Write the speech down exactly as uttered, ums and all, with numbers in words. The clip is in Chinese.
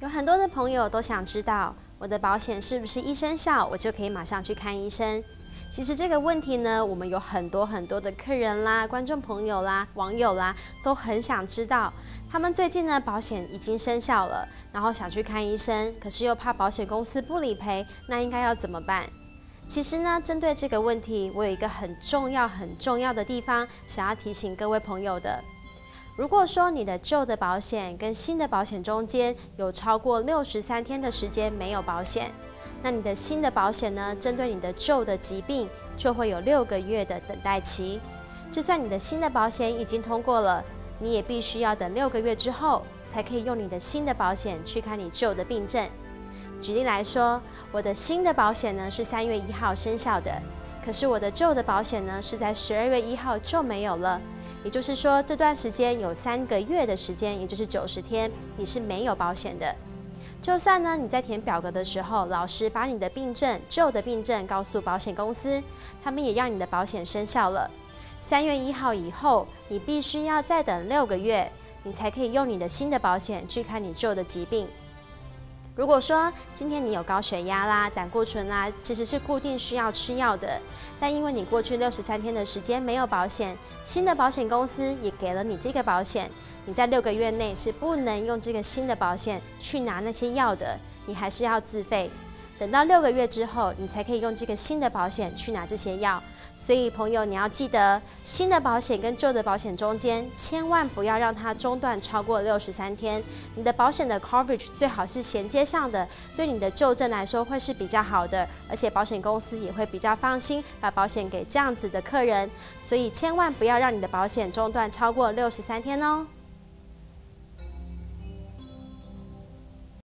有很多的朋友都想知道，我的保险是不是一生效我就可以马上去看医生？其实这个问题呢，我们有很多很多的客人啦、观众朋友啦、网友啦，都很想知道。他们最近呢，保险已经生效了，然后想去看医生，可是又怕保险公司不理赔，那应该要怎么办？其实呢，针对这个问题，我有一个很重要、很重要的地方，想要提醒各位朋友的。如果说你的旧的保险跟新的保险中间有超过六十三天的时间没有保险，那你的新的保险呢，针对你的旧的疾病就会有六个月的等待期。就算你的新的保险已经通过了，你也必须要等六个月之后，才可以用你的新的保险去看你旧的病症。举例来说，我的新的保险呢是三月一号生效的，可是我的旧的保险呢是在十二月一号就没有了。也就是说，这段时间有三个月的时间，也就是九十天，你是没有保险的。就算呢你在填表格的时候，老师把你的病症、旧的病症告诉保险公司，他们也让你的保险生效了。三月一号以后，你必须要再等六个月，你才可以用你的新的保险去看你旧的疾病。如果说今天你有高血压啦、胆固醇啦，其实是固定需要吃药的，但因为你过去六十三天的时间没有保险，新的保险公司也给了你这个保险，你在六个月内是不能用这个新的保险去拿那些药的，你还是要自费。等到六个月之后，你才可以用这个新的保险去拿这些药。所以朋友，你要记得，新的保险跟旧的保险中间，千万不要让它中断超过六十三天。你的保险的 coverage 最好是衔接上的，对你的旧症来说会是比较好的，而且保险公司也会比较放心把保险给这样子的客人。所以千万不要让你的保险中断超过六十三天哦。